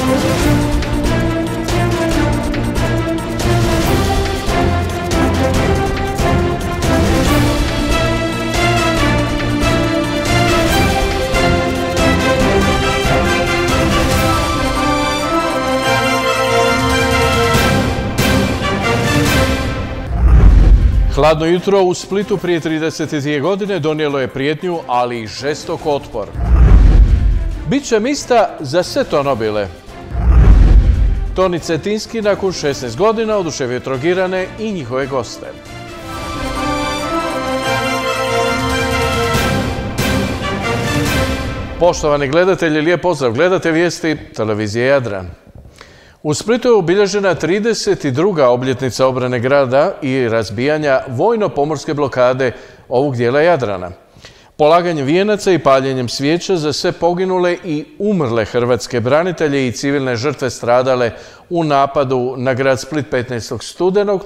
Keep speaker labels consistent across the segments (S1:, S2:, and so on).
S1: Hladno jutro u Splitu prije 32 godine donijelo je prijetnju, ali i žestok otpor. Biće mista za sve to nobile. Toni Cetinski nakon 16 godina oduševio Trogirane i njihove goste. Poštovani gledatelji, lijep pozdrav. Gledate vijesti televizije Jadran. U Splitu je obilježena 32. obljetnica obrane grada i razbijanja vojno-pomorske blokade ovog dijela Jadrana. Polaganjem vijenaca i paljenjem svijeća za sve poginule i umrle hrvatske branitelje i civilne žrtve stradale u napadu na grad Split 15. studenog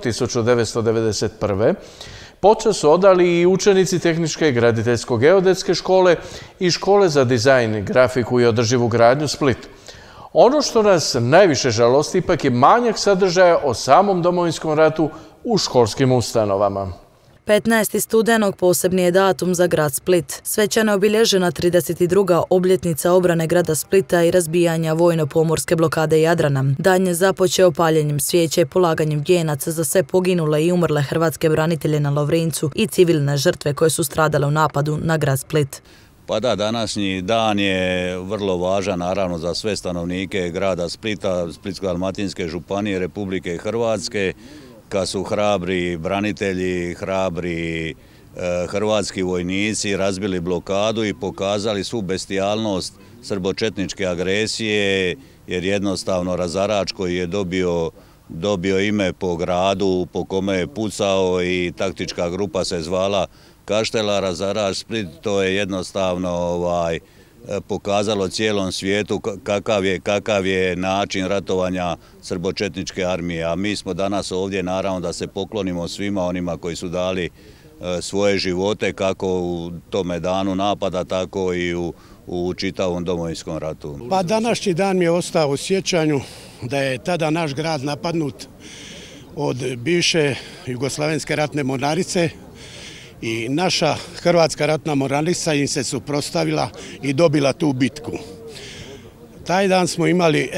S1: 1991. počast su odali i učenici Tehničke i graditeljsko-geodetske škole i škole za dizajn, grafiku i održivu gradnju Split. Ono što nas najviše žalosti ipak je manjak sadržaja o samom Domovinskom ratu u školskim ustanovama.
S2: 15. studenog posebni je datum za grad Split. Svečano je obilježena 32. obljetnica obrane grada Splita i razbijanja vojno-pomorske blokade Jadrana. Dan je započeo paljenjem svijeća i polaganjem vijenaca za sve poginule i umrle hrvatske branitelje na Lovrincu i civilne žrtve koje su stradale u napadu na grad Split.
S3: Pa da, današnji dan je vrlo važan naravno za sve stanovnike grada Splita, Splitsko-dalmatinske županije Republike Hrvatske, kad su hrabri branitelji, hrabri hrvatski vojnici razbili blokadu i pokazali svu bestijalnost srbočetničke agresije, jer jednostavno razarač koji je dobio ime po gradu po kome je pucao i taktička grupa se zvala Kaštela, razarač Split, to je jednostavno pokazalo cijelom svijetu kakav je način ratovanja srbočetničke armije. A mi smo danas ovdje naravno da se poklonimo svima onima koji su dali svoje živote kako u tome danu napada, tako i u čitavom Domovinskom ratu.
S4: Pa današnji dan mi je ostao u sjećanju da je tada naš grad napadnut od bivše Jugoslavenske ratne mornarice i naša Hrvatska ratna mornarica im se suprotstavila i dobila tu bitku. Taj dan smo imali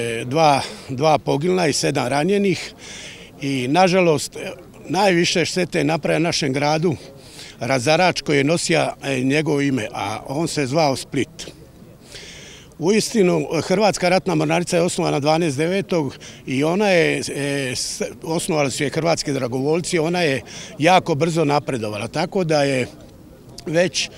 S4: dva poginula i 7 ranjenih i nažalost najviše štete je napravio našem gradu razarač koji je nosio njegovo ime, a on se zvao Split. Uistinu, Hrvatska ratna mornarica je osnovana 12.9. i ona je, osnovali su je hrvatski dragovoljci, ona je jako brzo napredovala, tako da je već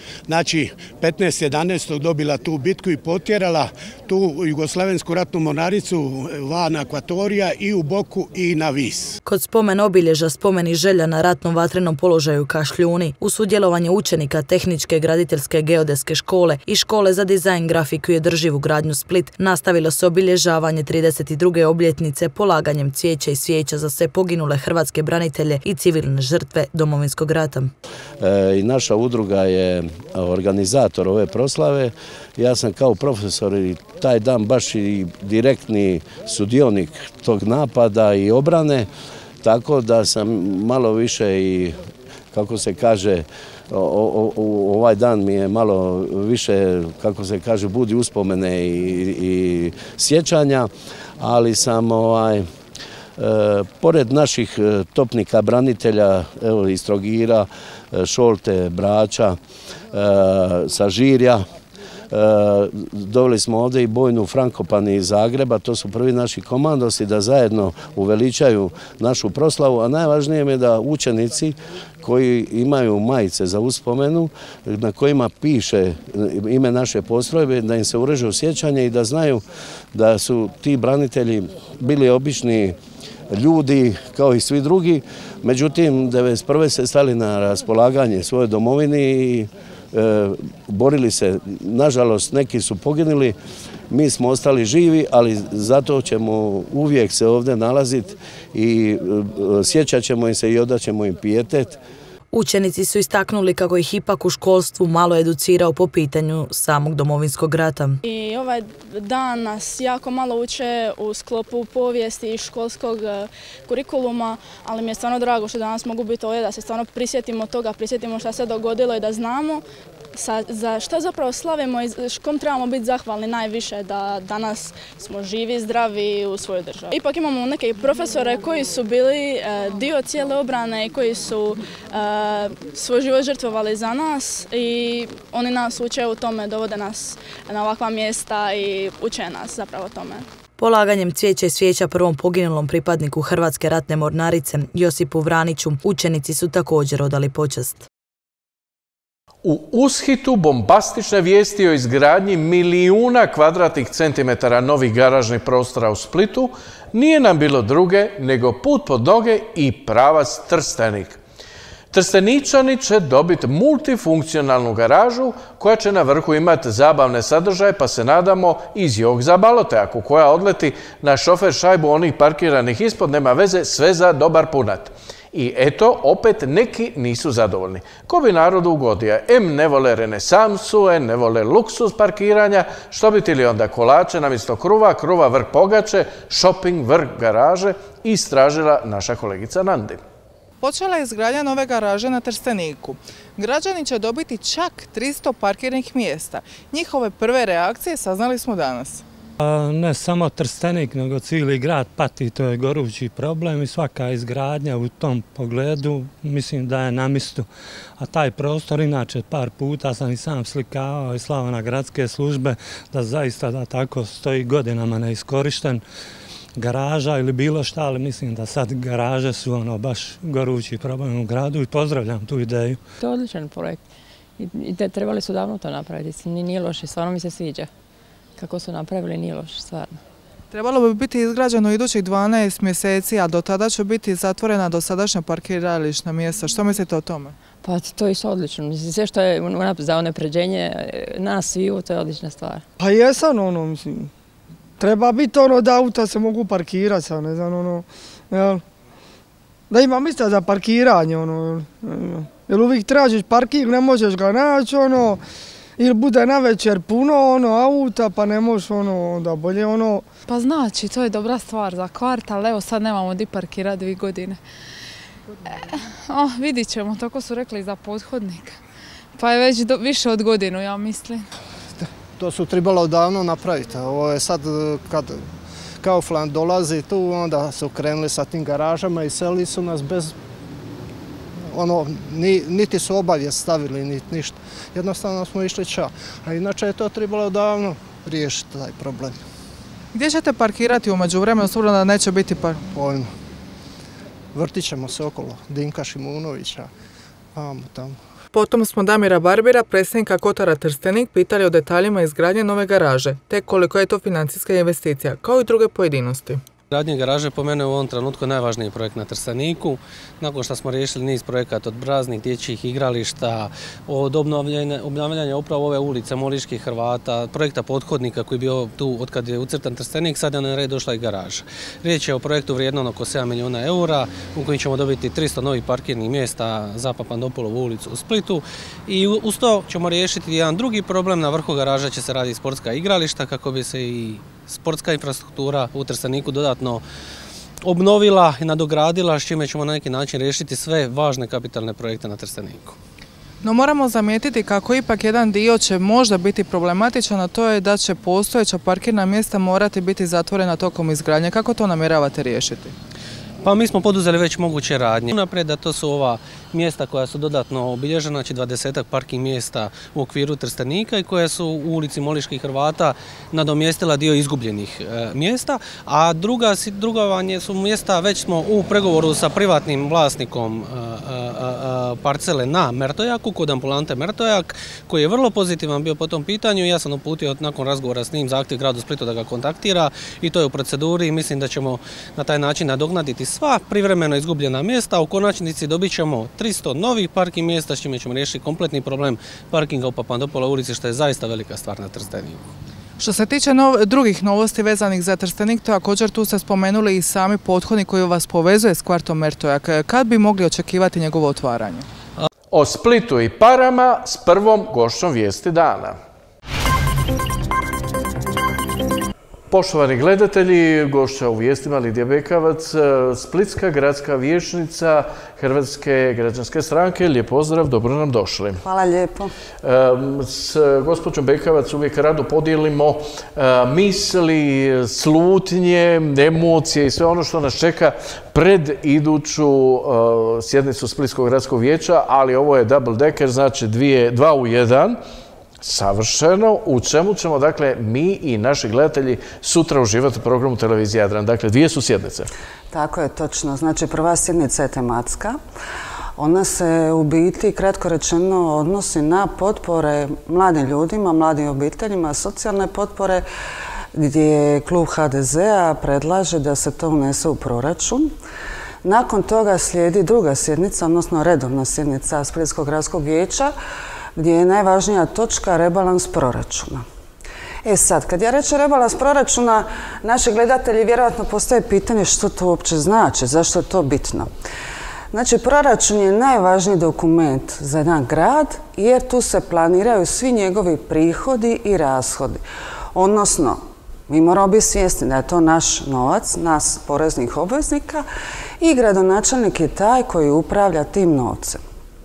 S4: 15.11. dobila tu bitku i potjerala tu Jugoslavensku ratnu mornaricu van akvatorija i u Boku i na Vis.
S2: Kod spomen obilježa spomen i želja na ratnom vatrenom položaju Kašljuni, u sudjelovanje učenika Tehničke graditeljske geodetske škole i škole za dizajn, grafiku i održivu gradnju Split, nastavilo se obilježavanje 32. obljetnice polaganjem cvijeća i svijeća za sve poginule hrvatske branitelje i civilne žrtve Domovinskog rata.
S5: I naša udruga je organizator ove proslave. Ja sam kao profesor i taj dan baš i direktni sudionik tog napada i obrane, tako da sam malo više i, kako se kaže, ovaj dan mi je malo više, kako se kaže, budi uspomene i sjećanja, ali sam pored naših topnika branitelja, evo iz Trogira, Šolte, Brača, sa Žirja, doveli smo ovdje i bojnu Frankopani iz Zagreba, to su prvi naši komandosi da zajedno uveličaju našu proslavu, a najvažnije je da učenici koji imaju majice za uspomenu na kojima piše ime naše postrojbe, da im se ureže u sjećanje i da znaju da su ti branitelji bili obični ljudi kao i svi drugi, međutim 1991. se stali na raspolaganje svojoj domovini i borili se. Nažalost, neki su poginuli, mi smo ostali živi, ali zato ćemo uvijek se ovdje nalaziti i sjećat ćemo im se i odat ćemo im pijetet.
S2: Učenici su istaknuli kako ih ipak u školstvu malo educirao po pitanju samog Domovinskog rata.
S6: I ovaj dan nas jako malo uče u sklopu povijesti i školskog kurikuluma, ali mi je stvarno drago što danas mogu biti ovdje, da se stvarno prisjetimo toga, prisjetimo šta se dogodilo i da znamo za šta zapravo slavimo i kom trebamo biti zahvalni najviše da danas smo živi, zdravi u svojoj državi. Ipak imamo neke profesore koji su bili dio cijele obrane i koji su svoj život žrtvovali za nas i oni nas uče u tome, dovode nas na ovakva mjesta i uče nas zapravo tome.
S2: Polaganjem cvijeća i svijeća prvom poginulom pripadniku Hrvatske ratne mornarice Josipu Vraniću učenici su također odali počast.
S1: U ushitu bombastične vijesti o izgradnji milijuna kvadratnih centimetara novih garažnih prostora u Splitu nije nam bilo druge nego put pod noge i pravac Trstenik. Trsteničani će dobiti multifunkcionalnu garažu koja će na vrhu imati zabavne sadržaje, pa se nadamo iz jog za balotejaku koja odleti na šofer šajbu onih parkiranih ispod, nema veze, sve za dobar punat. I eto, opet neki nisu zadovoljni. Ko bi narodu ugodio? Em ne vole renesansu, ne vole luksuz parkiranja, što bi ti li onda kolače namjesto kruva, kruva vrh pogače, shopping vrh garaže, istražila naša kolegica Nandi.
S7: Počela je izgradnja nove garaže na Trsteniku. Građani će dobiti čak 300 parkirnih mjesta. Njihove prve reakcije saznali smo danas.
S8: Ne samo Trstenik, nego cijeli grad pati, to je gorući problem i svaka izgradnja u tom pogledu mislim da je na mjestu. A taj prostor, inače par puta sam i sam slikavao i slao na gradske službe da zaista da tako stoji godinama neiskorišten. Garaža ili bilo šta, ali mislim da sad garaže su baš gorući problem u gradu i pozdravljam tu ideju.
S9: To je odličan projekt i trebali su davno to napraviti, nije loše, stvarno mi se sviđa. Kako su napravili, nije loše, stvarno.
S7: Trebalo bi biti izgrađeno idućih 12 mjeseci, a do tada će biti zatvorena dosadašnja parkirališna mjesta. Što mislite o tome?
S9: Pa to je isto odlično. Mislim, sve što je za unapređenje nas sviju, to je odlična stvar.
S10: Pa jesam, mislim. Treba biti da auta se mogu parkirati, ne znam, da ima mjesta za parkiranje, jer uvijek tražiš parking, ne možeš ga naći, ili bude navečer puno auta, pa ne možeš da bolje
S11: Pa znači, to je dobra stvar za kvart, ali evo sad nemamo di parkirati 2 godine. Vidit ćemo, tako su rekli za pothodnik. Pa je već više od godinu, ja mislim.
S10: To su trebalo davno napraviti. Ovo je sad kad Kaufland dolazi tu, onda su krenuli sa tim garažama i selili su nas bez, niti su obavijest stavili, niti ništa. Jednostavno smo išli ča. A inače je to trebalo davno riješiti taj problem.
S7: Gdje ćete parkirati u međuvremenu, s obzirom da neće biti
S10: Pojma. Vrtit ćemo se okolo Dinka Šimunovića, tamo.
S7: Potom smo Damira Barbira, predsjednika Kotara Trstenik, pitali o detaljima izgradnje nove garaže, te koliko je to financijska investicija, kao i druge pojedinosti.
S12: Gradnje garaže po mene u ovom trenutku najvažniji projekt na Trsteniku. Nakon što smo riješili niz projekata od praznih dječjih igrališta, od obnavljanja upravo ove ulice Moliških Hrvata, projekta pothodnika koji je bio tu od kad je ucrtan Trstenik, sad je na red došla i garaža. Riječ je o projektu vrijednom oko 7 milijuna eura u kojem ćemo dobiti 300 novih parkirnih mjesta za Papandopolovu ulicu u Splitu i uz to ćemo riješiti jedan drugi problem. Na vrhu garaža će se raditi sportska igrališta kako bi se i sportska infrastruktura u Trsteniku dodatno obnovila i nadogradila, s čime ćemo na neki način riješiti sve važne kapitalne projekte na Trsteniku.
S7: No moramo zamijetiti kako ipak jedan dio će možda biti problematičan, a to je da će postojeća parkirna mjesta morati biti zatvorena tokom izgradnje. Kako to namjeravate riješiti?
S12: Pa mi smo poduzeli već moguće radnje. Naprijed da to su ova mjesta koja su dodatno obilježena, znači 20 parking mjesta u okviru Trstenika i koja su u ulici Moliških Hrvata nadomjestila dio izgubljenih mjesta, a druga su mjesta, već smo u pregovoru sa privatnim vlasnikom parcele na Mertojaku, kod ambulante Mertojak, koji je vrlo pozitivan bio po tom pitanju. Ja sam uputio nakon razgovora s njim zahtjev gradu Splitu da ga kontaktira i to je u proceduri i mislim da ćemo na taj način nadoknaditi sva privremeno izgubljena mjesta, a u konačnici dobit ćemo 300 novih parking mjesta, s čime ćemo riješiti kompletni problem parkinga u Papandopoloj ulici, što je zaista velika stvar na Trsteniku.
S7: Što se tiče drugih novosti vezanih za Trstenik, također tu ste spomenuli i sami pothodnik koji vas povezuje s kvartom Mertojak. Kad bi mogli očekivati njegovo otvaranje?
S1: O Splitu i parama s prvom gošćom Vijesti dana. Poštovani gledatelji, gošća u vijestima Lidija Bekavac, Splitska gradska vijećnica Hrvatske građanske stranke. Lijep pozdrav, dobro nam došli.
S13: Hvala lijepo.
S1: S gospođom Bekavac uvijek rado podijelimo misli, slutnje, emocije i sve ono što nas čeka pred iduću sjednicu Splitskog gradskog vijeća, ali ovo je double decker, znači 2 u 1. Savršeno, u čemu ćemo, dakle, mi i naši gledatelji sutra uživati u programu Televizije Jadran. Dakle, 2 su sjednice.
S13: Tako je, točno. Znači, prva sjednica je tematska. Ona se u biti, kratko rečeno, odnosi na potpore mladim ljudima, mladim obiteljima, socijalne potpore, gdje klub HDZ-a predlaže da se to unese u proračun. Nakon toga slijedi druga sjednica, odnosno redovna sjednica Splitskog gradskog vijeća, gdje je najvažnija točka rebalans proračuna. Sad, kad ja rečem rebalans proračuna, naši gledatelji vjerojatno postaje pitanje što to uopće znači, zašto je to bitno. Znači, proračun je najvažniji dokument za jedan grad, jer tu se planiraju svi njegovi prihodi i rashodi. Odnosno, mi moramo biti svjesni da je to naš novac, nas poreznih obveznika, i gradonačelnik je taj koji upravlja tim novcem.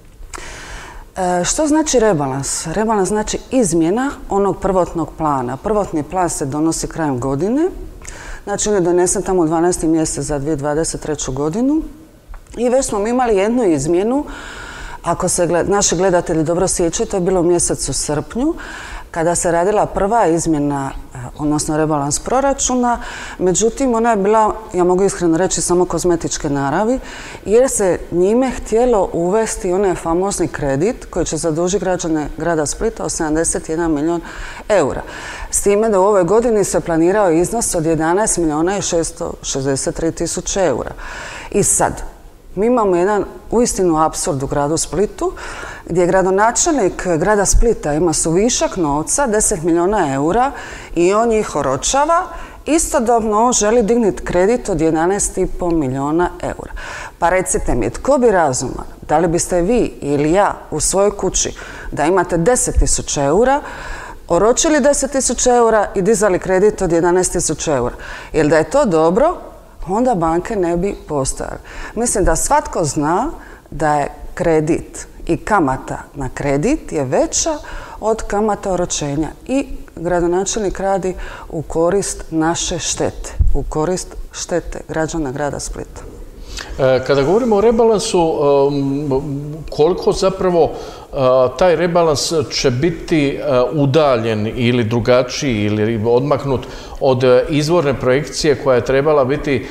S13: Što znači rebalans? Rebalans znači izmjena onog prvotnog plana. Prvotni plan se donosi krajem godine, znači on je donesen tamo u 12. mjesec za 2023. godinu i već smo imali jednu izmjenu, ako se naši gledatelji dobro sjećaju, to je bilo u mjesecu srpnju, kada se radila prva izmjena, odnosno rebalans proračuna. Međutim, ona je bila, ja mogu iskreno reći, samo kozmetičke naravi, jer se njime htjelo uvesti onaj famozni kredit koji će zadužiti građane grada Splita od 71 milijun eura. S time da u ovoj godini se planirao iznos od 11 milijuna i 663 tisuće eura. I sad, mi imamo jedan uistinu apsurd u gradu Splitu, gdje gradonačelnik grada Splita ima suvišak novca, 10 milijuna eura, i on ih oročava. Istodobno on želi dignuti kredit od 11,5 milijuna eura. Pa recite mi, tko bi razuman? Da li biste vi ili ja u svojoj kući da imate 10.000 eura, oročili 10.000 eura i dizali kredit od 11.000 eura? Jer da je to dobro, onda banke ne bi postojale. Mislim da svatko zna da je kredit i kamata na kredit je veća od kamata oročenja. I gradonačelnik radi u korist naše štete, u korist štete građana grada Splita.
S1: Kada govorimo o rebalansu, koliko zapravo taj rebalans će biti udaljen ili drugačiji ili odmaknut od izvorne projekcije koja je trebala biti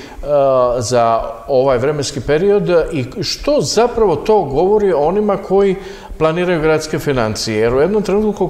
S1: za ovaj vremenski period, i što zapravo to govori o onima koji planiraju gradske financije? Jer u jednom trenutku,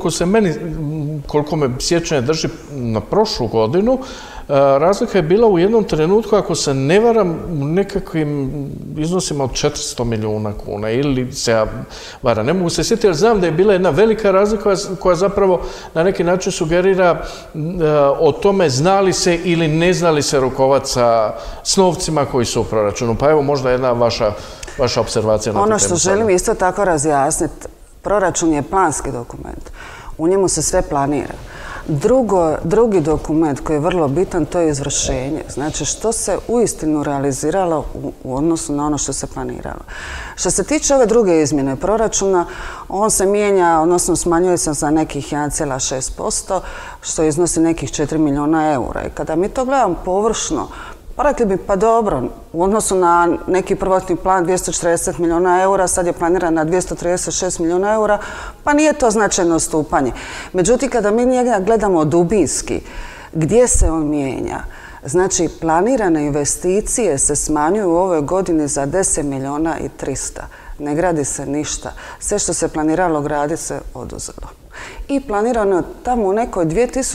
S1: koliko me sjećanje drži na prošlu godinu, razlika je bila u jednom trenutku, ako se ne varam, u nekakvim iznosima od 400 milijuna kuna, ili se ja varam, ne mogu se sjetiti, jer znam da je bila jedna velika razlika koja zapravo na neki način sugerira o tome znali se ili ne znali se rukovati s novcima koji su u proračunu. Pa evo možda jedna vaša observacija na tu temu.
S13: Ono što želim isto tako razjasniti, proračun je planski dokument. U njemu se sve planira. Drugi dokument koji je vrlo bitan, to je izvršenje. Znači, što se uistinu realiziralo u odnosu na ono što se planiralo. Što se tiče ove druge izmjene proračuna, on se mijenja, odnosno smanjuje se za nekih 1,6%, što iznosi nekih 4 milijuna eura. I kada mi to gledamo površno, pa rekli bi, pa dobro, u odnosu na neki prvotni plan 240 milijuna eura, sad je planiran na 236 milijuna eura, pa nije to značajno odstupanje. Međutim, kada mi njega gledamo dubinski, gdje se on mijenja? Znači, planirane investicije se smanjuju u ovoj godini za 10 milijuna i 300. Ne gradi se ništa. Sve što se planiralo graditi se oduzelo. I planirano je tamo u nekoj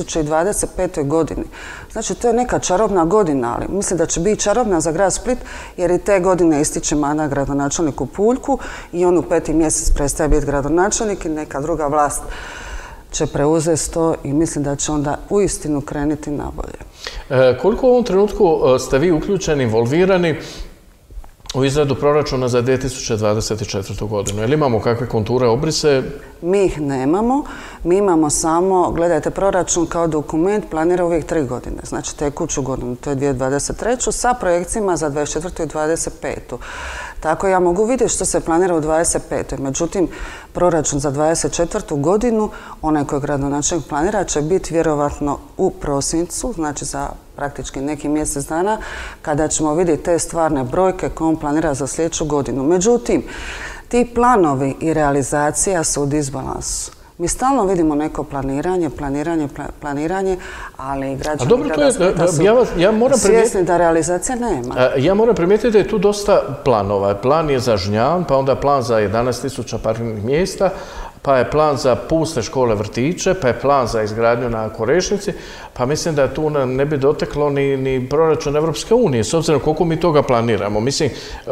S13: 2025. godini. Znači, to je neka čarobna godina, ali mislim da će biti čarobna za grad Split, jer i te godine ističe mandat gradonačelniku Puljku i on u 5. mjesec prestaje biti gradonačelnik i neka druga vlast će preuzeti to i mislim da će onda uistinu krenuti na bolje.
S1: Koliko u ovom trenutku ste vi uključeni, involvirani u izradu proračuna za 2024. godinu? Jel imamo kakve konture, obrise?
S13: Mi ih nemamo. Mi imamo samo, gledajte, proračun kao dokument planira uvijek 3 godine. Znači tekuću godinu, to je 2023. sa projekcijama za 2024. i 2025. Tako ja mogu vidjeti što se planira u 2025. Međutim, proračun za 2024. godinu, onaj koji gradonačelnik planira, će biti vjerovatno u prosincu, znači za praktički neki mjesec dana, kada ćemo vidjeti te stvarne brojke koje on planira za sljedeću godinu. Međutim, ti planovi i realizacija su u disbalansu. Mi stalno vidimo neko planiranje, ali građani grada Splita su svjesni da realizacija nema.
S1: Ja moram primijetiti da je tu dosta planova. Plan je za Žnjan, pa onda plan za 11.000 parkirnih mjesta, pa je plan za puste škole, vrtiće, pa je plan za izgradnju na Korešnici, pa mislim da tu ne bi doteklo ni proračun Evropske unije, s obzirom koliko mi toga planiramo. Mislim,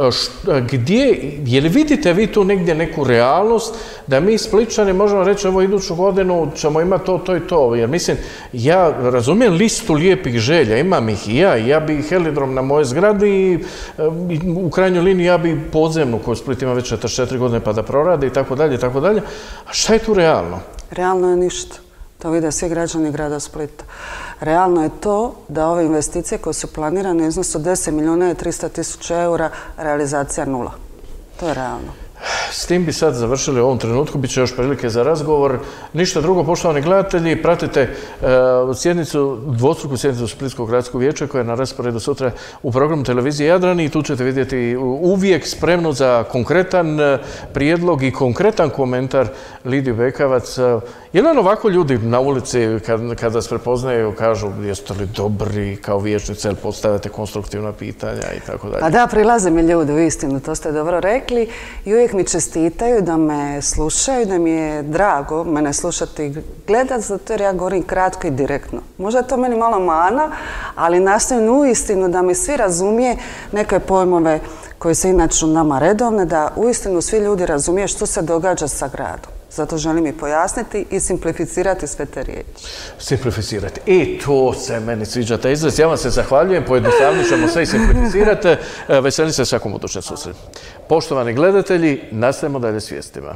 S1: je li vidite vi tu negdje neku realnost da mi Spličani možemo reći evo iduću godinu ćemo imati to i to, jer mislim, ja razumijem listu lijepih želja, imam ih i ja bi helidrom na moje zgradi i u krajnjoj liniji ja bi podzemnu koju Split ima već 44 godine pa da prorade i tako dalje, i tako dalje. A šta je tu realno?
S13: Realno je ništa. To vide svi građani grada Splita. Realno je to da ove investicije koje su planirane u iznosu 10 milijuna i 300 tisuća eura, realizacija 0. To je realno.
S1: S tim bi sad završili u ovom trenutku, bit će još prilike za razgovor. Ništa drugo, poštovani gledatelji, pratite dvostruku sjednicu Splitskog gradskog vijeća koja je na rasporedu sutra u programu televizije Jadran i tu ćete vidjeti uvijek spremnu za konkretan prijedlog i konkretan komentar Lidiju Bekavac. Je li ovako ljudi na ulici kad vas prepoznaju kažu jeste li dobri kao vijećnice ili postavljate konstruktivna pitanja i tako dalje?
S13: Pa da, prilaze mi ljudi, uistinu, to ste dobro rekli i uvijek mi čestitaju da me slušaju, da mi je drago mene slušati i gledati, zato jer ja govorim kratko i direktno. Možda je to meni malo mana, ali nastavim uistinu da mi svi razumije neke pojmove koje se inače nama redovne, da uistinu svi ljudi razumije što se događa sa gradom. Zato želim i pojasniti i simplificirati sve te riječi.
S1: Simplificirati. I to se meni sviđa taj izraz. Ja vam se zahvaljujem, pojednostavnit ćemo sve i simplificirati. Veselim se svakom budućem susretu. Poštovani gledatelji, nastavimo dalje s vijestima.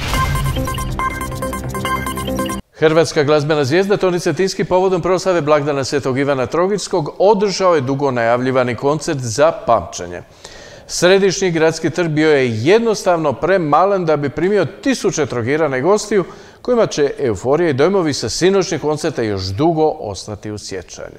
S1: Hrvatska glazbena zvijezda Toni Cetinski povodom proslave blagdana Svetog Ivana Trogirskog održao je dugo najavljivani koncert za pamćenje. Središnji gradski trg bio je jednostavno premalen da bi primio tisuće Trogirana i gostiju kojima će euforija i dojmovi sa sinoćnih koncerta još dugo ostati u sjećanju.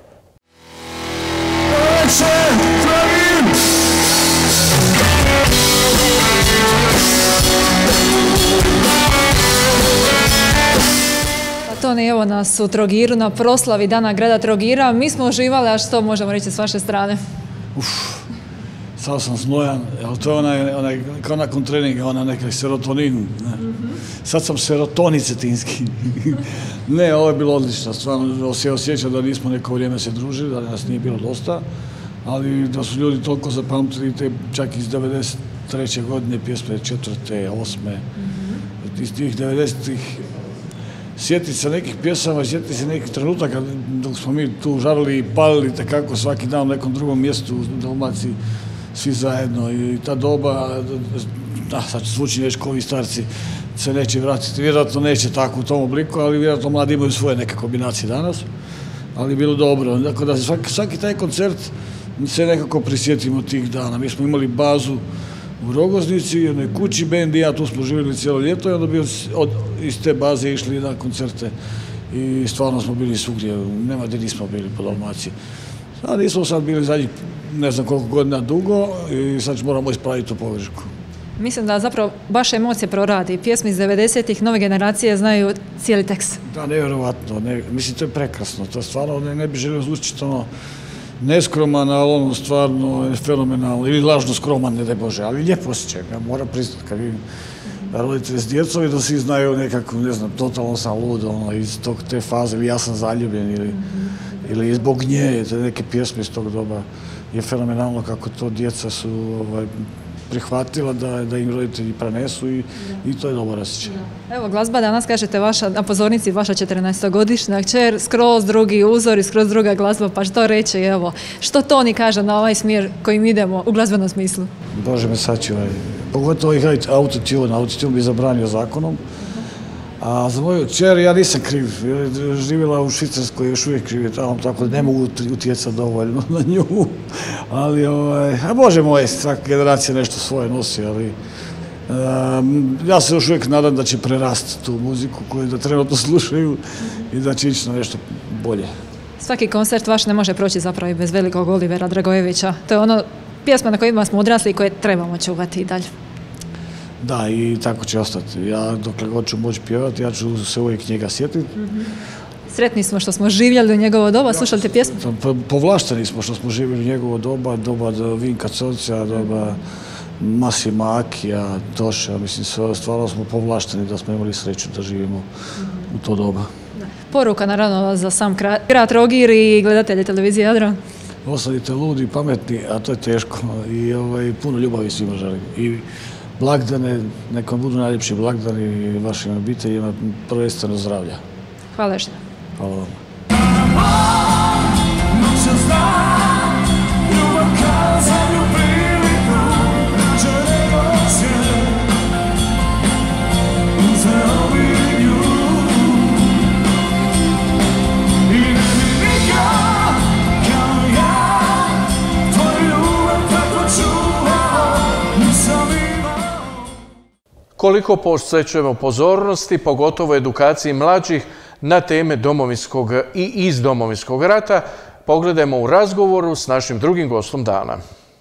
S14: Toni, evo nas u Trogiru na proslavi Dana grada Trogira. Mi smo uživali, a što možemo reći s vaše strane?
S15: Sad sam znojan, ali to je kao nakon treninga, nekaj serotonin. Sad sam serotoni Cetinski. Ne, ovo je bilo odlično, stvarno se osjećam da nismo neko vrijeme se družili, da nas nije bilo dosta, ali da su ljudi toliko zapamtili te čak iz 93. godine, pjesme 4., 8. Iz tih 90-ih. Sjetiti se nekih pjesama, sjetiti se nekih trenutaka dok smo mi tu žarili i palili takako svaki dan u nekom drugom mjestu u Dalmaciji, svi zajedno i ta doba, sad zvuči nešto koji starci, se neće vratiti. Vjerojatno neće tako u tom obliku, ali vjerojatno mladi imaju svoje neke kombinacije danas, ali bilo dobro. Dakle, da svaki taj koncert se nekako prisjetimo tih dana. Mi smo imali bazu u Rogoznici, u jednoj kući, bend i ja tu smo živjeli cijelo ljeto i onda bi iz te baze išli na koncerte i stvarno smo bili svugdje, nema gdje nismo bili po Dalmaciji. A nismo sad bili zadnjih ne znam koliko godina dugo i sad moramo ispraviti tu pogrešku.
S14: Mislim da zapravo baš emocije proradi. Pjesme iz 90-ih, nove generacije znaju cijeli tekst.
S15: Da, nevjerovatno. Mislim, to je prekrasno. To stvarno ne bi želio zvučiti neskroman, ali ono stvarno fenomenalno. Ili lažno skroman, ne daj Bože. Ali lijepo osjećaj, ja moram priznati kad vidim roditelje s djecom i da svi znaju nekako, ne znam, totalno sam lud iz te faze, ili ja sam zaljubljen, ili zbog nje, neke pjesme iz tog doba je fenomenalno kako to djeca su prihvatila da im roditelji prenesu i to je dobar osjećaj.
S14: Evo, glazba danas, kažete, na pozornici vaša 14-godišnja kćer, skroz drugi uzor i skroz druga glazba, pa što reći, evo, što Toni kaže na ovaj smjer kojim idemo u glazbenom smislu?
S15: Bože me sačuvaj, pogotovo ih autotune bi zabranio zakonom. A za moju kćer ja nisam kriv, živjela u Švicarskoj, još uvijek živi tamo, tako da ne mogu utjecati dovoljno na nju. Ali, Bože moj, svaka generacija nešto svoje nosi, ali ja se još uvijek nadam da će prerasti tu muziku koju da trenutno slušaju i da će ići na nešto bolje.
S14: Svaki koncert vaš ne može proći zapravo i bez velikog Olivera Dragojevića. To je ono pjesma na kojima smo odrasli i koje trebamo čuvati i dalje.
S15: Da, i tako će ostati. Ja dokle god ću moći pjevati, ja ću se uvijek njega sjetiti.
S14: Sretni smo što smo živjeli u njegovo doba, slušali te pjesmu?
S15: Povlašteni smo što smo živjeli u njegovo doba Vinka Covca, doba Masima Akija, Toša, mislim, stvarno smo povlašteni da smo imali sreću da živimo u to doba.
S14: Poruka naravno za sam grad Trogir i gledatelje televizije Jadran.
S15: Ostanite ludi, pametni, a to je teško i puno ljubavi svima želim. I blagdane, nekom budu najljepši blagdani vašim obiteljima, prvenstveno zdravlja.
S14: Hvala što.
S15: Hvala vam.
S1: Koliko posvećujemo pozornosti, pogotovo edukaciji mlađih na teme domovinskog i iz Domovinskog rata, pogledajmo u razgovoru s našim drugim gostom dana.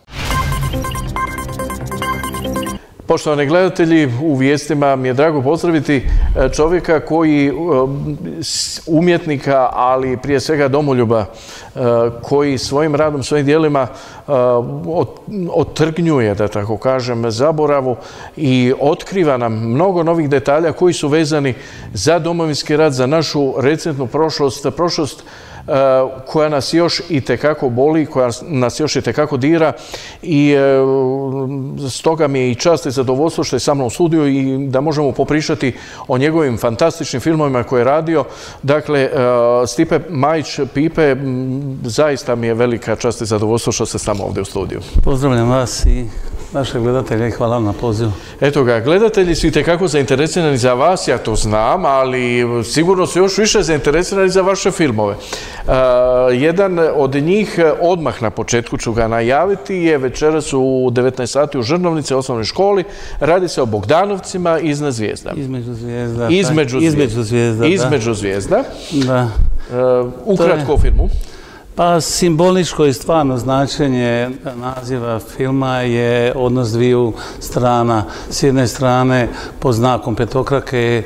S1: Poštovani gledatelji, u vijestima mi je drago pozdraviti čovjeka koji, umjetnika, ali prije svega domoljuba, koji svojim radom, svojim dijelima otrgnjuje, da tako kažem, zaboravu i otkriva nam mnogo novih detalja koji su vezani za Domovinski rat, za našu recentnu prošlost koja nas još i tekako boli, koja nas još i tekako dira i stoga mi je i čast i zadovoljstvo što je sa mnom u studiju i da možemo popričati o njegovim fantastičnim filmovima koje je radio. Dakle, Stipe Majić, Pipe, zaista mi je velika čast i zadovoljstvo što ste s nama ovdje u studiju.
S16: Pozdravljam vas i vaše gledatelje i hvala vam na pozivu.
S1: Eto ga, gledatelji su i tekako zainteresirani za vas, ja to znam, ali sigurno su još više zainteresirani za vaše filmove. Jedan od njih, odmah na početku ću ga najaviti, je večeras u 19 sati u Žrnovnici, osnovnoj školi. Radi se o Bogdanovcima iznad zvijezda.
S16: Između zvijezda.
S1: Između zvijezda. Da. Ukratko o filmu.
S16: Pa simboličko i stvarno značenje naziva filma je odnos dviju strana. S jedne strane, pod znakom petokrake,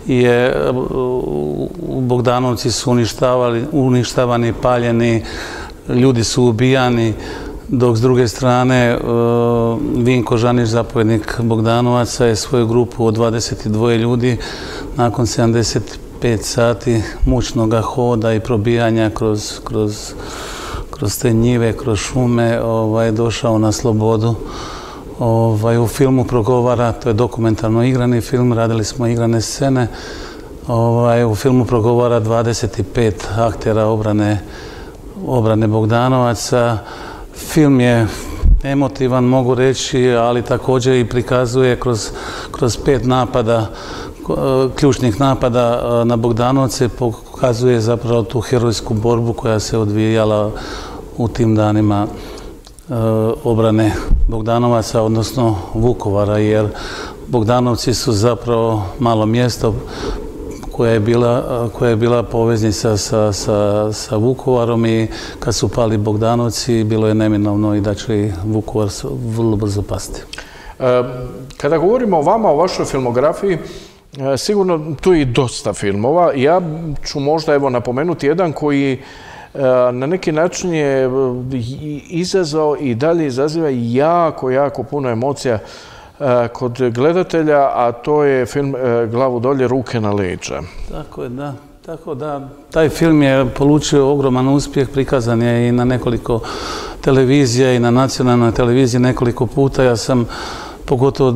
S16: Bogdanovci su uništavani, paljeni, ljudi su ubijani, dok s druge strane Vinko Žanić, zapovjednik Bogdanovaca, je svoju grupu od 22 ljudi nakon 75 sati mučnog hoda i probijanja kroz te njive, kroz šume, došao na slobodu. U filmu progovara, to je dokumentarno igrani film, radili smo igrane scene, u filmu progovara 25 aktera obrane Bogdanovaca. Film je emotivan, mogu reći, ali također i prikazuje kroz 5 napada, ključnih napada na Bogdanovce, pokazuje zapravo tu herojsku borbu koja se odvijala u tim danima obrane Bogdanovaca, odnosno Vukovara, jer Bogdanovci su zapravo malo mjesto koja je bila poveznica sa Vukovarom i kad su pali Bogdanovci bilo je neminovno i da će Vukovar vrlo brzo pasti.
S1: Kada govorimo o vama, o vašoj filmografiji, sigurno tu je i dosta filmova. Ja ću možda napomenuti jedan koji na neki način je izazvao i dalje izaziva jako puno emocija kod gledatelja, a to je film Glavu dolje, ruke na leđa.
S16: Tako je, da. Tako da, taj film je polučio ogroman uspjeh, prikazan je i na nekoliko televizija i na nacionalnoj televiziji nekoliko puta. Ja sam pogotovo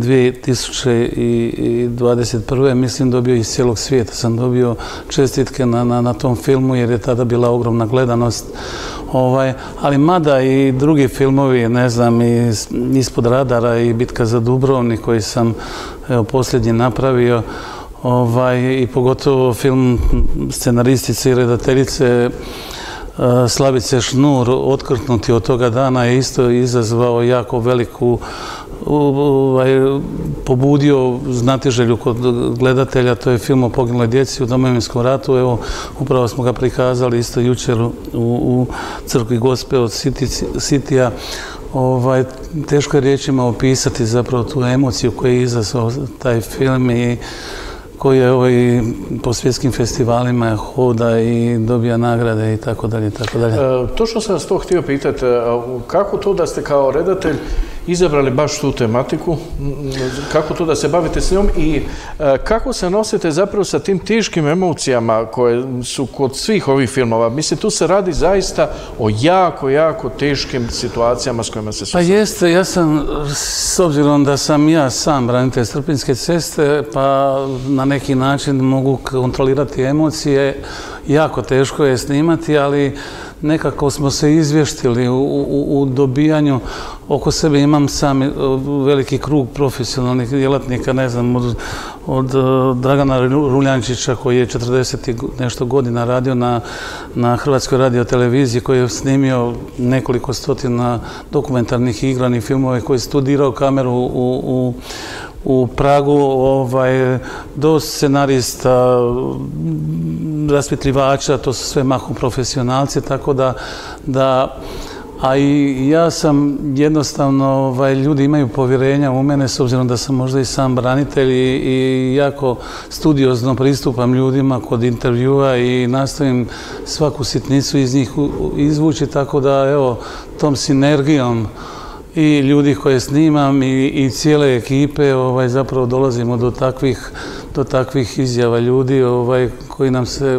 S16: 2021. mislim dobio iz cijelog svijeta. Sam dobio čestitke na tom filmu jer je tada bila ogromna gledanost. Ali mada i drugi filmovi, ne znam, Ispod radara i Bitka za Dubrovnik koji sam posljednji napravio, i pogotovo film scenaristice i redateljice Slavice Šnur, Otkrhnuti od toga dana, je isto izazvao jako veliku, pobudio znatiželju kod gledatelja. To je film o poginuloj djeci u Domovinskom ratu. Evo, upravo smo ga prikazali isto jučer u crkvi Gospe od Sitija. Teško je riječima opisati zapravo tu emociju koju je izazvao taj film i koji je po svjetskim festivalima hoda i dobija nagrade i tako dalje.
S1: Točno sam vas to htio pitati, kako to da ste kao redatelj izabrali baš tu tematiku, kako to da se bavite s njom i kako se nosite zapravo sa tim teškim emocijama koje su kod svih ovih filmova? Mislim, tu se radi zaista o jako, jako teškim situacijama s kojima se susrećete.
S16: Pa jeste, ja sam, s obzirom da sam ja sam branitelj Trpinjske ceste, pa na neki način mogu kontrolirati emocije, jako teško je snimati, ali nekako smo se izvještili u dobijanju. Oko sebe imam sam veliki krug profesionalnih djelatnika, ne znam, od Dragana Ruljančića koji je 40 nešto godina radio na Hrvatskoj radioteleviziji, koji je snimio nekoliko stotina dokumentarnih igranih filmova, koji je studirao kameru u Pragu, do scenarista, rasvjetljivača, to su sve mahom profesionalci, tako da a i ja sam jednostavno, ljudi imaju povjerenja u mene s obzirom da sam možda i sam branitelj i jako studiozno pristupam ljudima kod intervjua i nastojim svaku sitnicu iz njih izvući, tako da evo, tom sinergijom i ljudi koje snimam i cijele ekipe zapravo dolazimo do takvih izjava ljudi koji nam se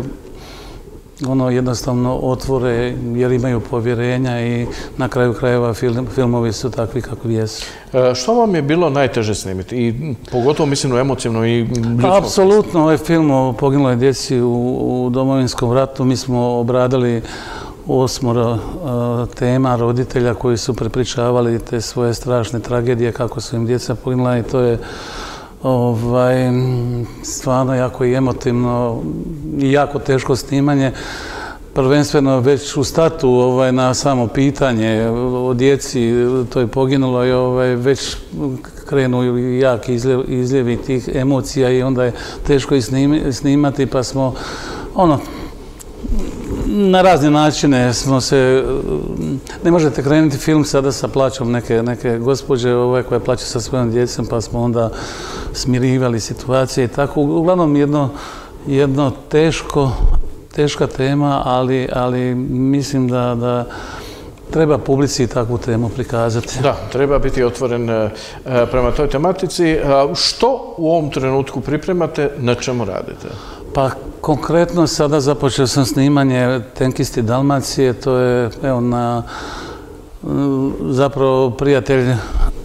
S16: jednostavno otvore jer imaju povjerenja i na kraju krajeva filmovi su takvi kakvi jesu.
S1: Što vam je bilo najteže snimiti? I pogotovo mislim u emocijnom i ljudskom?
S16: Apsolutno, ovaj film o poginuloj djeci u Domovinskom ratu mi smo obradili 8 tema roditelja koji su prepričavali te svoje strašne tragedije kako su im djeca poginula i to je stvarno jako i emotivno i jako teško snimanje. Prvenstveno već u startu na samo pitanje o djeci, to je poginulo i već krenu jaki izljevi tih emocija i onda je teško i snimati, pa smo na razne načine smo se, ne možete krenuti film sada sa plaćom neke gospođe koja plaća sa svojom djecom, pa smo onda smirivali situacije i tako. Uglavnom jedno teška tema, ali mislim da treba publici takvu temu prikazati.
S1: Da, treba biti otvoren prema toj tematici. Što u ovom trenutku pripremate, na čemu radite?
S16: Pa konkretno sada započeo sam snimanje Tenkisti Dalmacije, to je zapravo prijatelj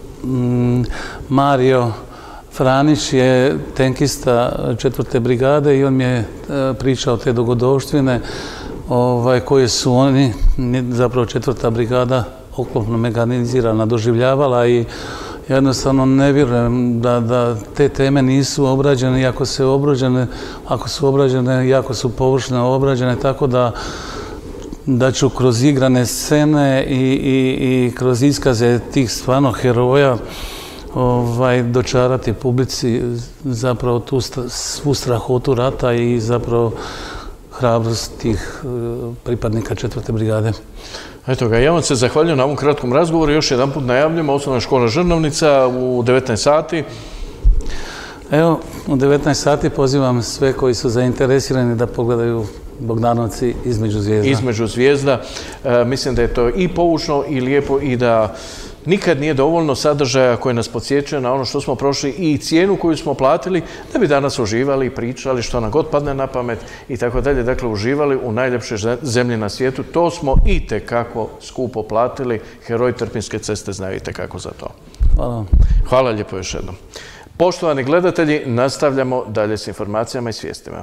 S16: Mario Franić je tenkista 4. brigade i on mi je pričao te dogodovštine koje su oni, zapravo 4. brigada oklopno mekanizirana, doživljavala i jednostavno ne vjerujem da te teme nisu obrađene i ako su obrađene, jako su površno obrađene, tako da ću kroz igrane scene i kroz iskaze tih stvarno heroja dočarati publici zapravo tu svu strahotu rata i zapravo hrabrost tih pripadnika 4. brigade.
S1: Eto ga, ja vam se zahvaljujem na ovom kratkom razgovoru. Još jedan put najavljamo Osnovna škola Žrnovnica u 19 sati.
S16: Evo, u 19 sati pozivam sve koji su zainteresirani da pogledaju Bogdanovci Između zvijezda.
S1: Između zvijezda. Mislim da je to i poučno i lijepo i da nikad nije dovoljno sadržaja koji nas podsjeća na ono što smo prošli i cijenu koju smo platili da bi danas uživali i pričali što nam god padne na pamet i tako dalje. Dakle, uživali u najljepšoj zemlji na svijetu. To smo i tekako skupo platili. Heroji Trpinjske ceste znaju i tekako za to.
S16: Hvala.
S1: Hvala lijepo još jednom. Poštovani gledatelji, nastavljamo dalje s informacijama i svijestima.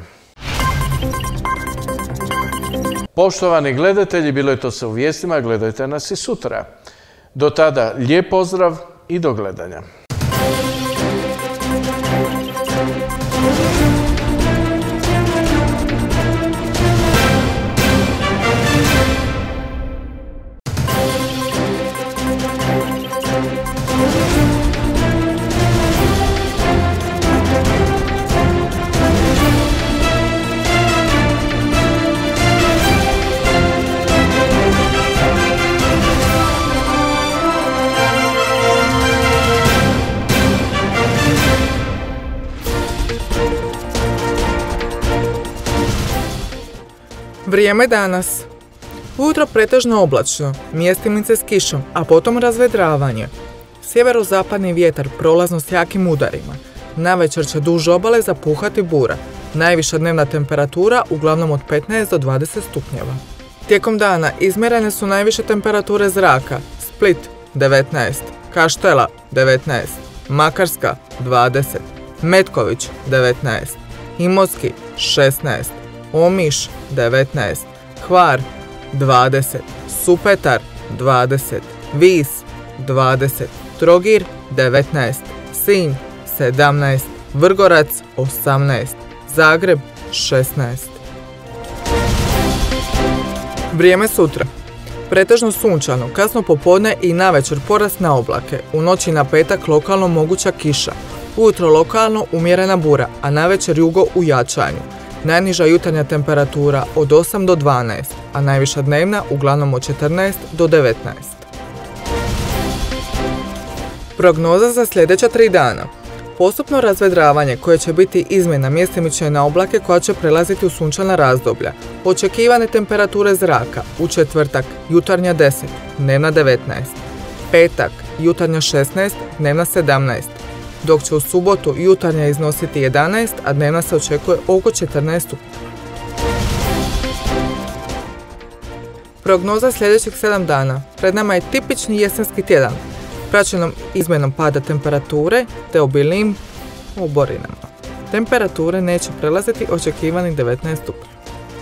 S1: Poštovani gledatelji, bilo je to sve u vijestima, gledajte nas i sutra. Do tada, lijep pozdrav i do gledanja.
S7: Vrijeme danas. Ujutro pretežno oblačno, mjestimice s kišom, a potom razvedravanje. Sjeverozapadni vjetar prolazno s jakim udarima. Navečer će duž obale zapuhati bura. Najviša dnevna temperatura uglavnom od 15 do 20 stupnjeva. Tijekom dana izmjerene su najviše temperature zraka. Split 19, Kaštela 19, Makarska 20, Metković 19, Imotski 16, Omiš 19, Hvar 20, Supetar 20, Vis 20, Trogir 19, Sinj 17, Vrgorac 18, Zagreb 16. Vrijeme sutra. Pretežno sunčano, kasno popodne i navečer porast na oblake. U noći na petak lokalno moguća kiša. Ujutro lokalno umjerena bura, a navečer jugo u jačanju. Najniža jutarnja temperatura od 8 do 12, a najviša dnevna uglavnom od 14 do 19. Prognoza za sljedeća 3 dana. Postupno razvedravanje koje će biti izmjena mjestimične na oblake koja će prelaziti u sunčana razdoblja. Očekivane temperature zraka u četvrtak jutarnja 10, dnevna 19. Petak jutarnja 16, dnevna 17. Dok će u subotu jutarnja iznositi 11, a dnevna se očekuje oko 14 stupnjeva. Prognoza sljedećih 7 dana. Pred nama je tipični jesenski tjedan, praćenom izmjenom pada temperature te obilnim oborinama. Temperature neće prelaziti očekivanih 19 stupnjeva.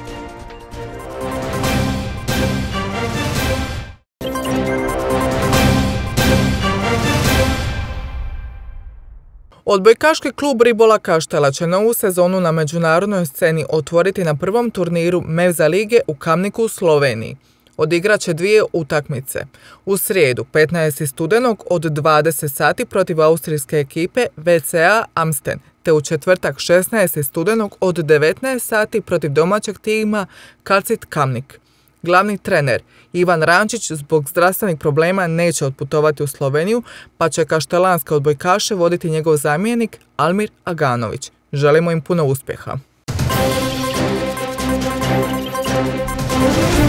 S7: Odbojkaški klub Ribola Kaštela će novu sezonu na međunarodnoj sceni otvoriti na prvom turniru Mevza lige u Kamniku u Sloveniji. Odigrat će 2 utakmice. U srijedu 15. studenog od 20 sati protiv austrijske ekipe VCA Amsten, te u četvrtak 16. studenog od 19 sati protiv domaćeg tima Kalcit Kamnik. Glavni trener Ivan Rančić zbog zdravstvenih problema neće otputovati u Sloveniju, pa će kaštelanske odbojkaše voditi njegov zamjenik Almir Aganović. Želimo im puno uspjeha.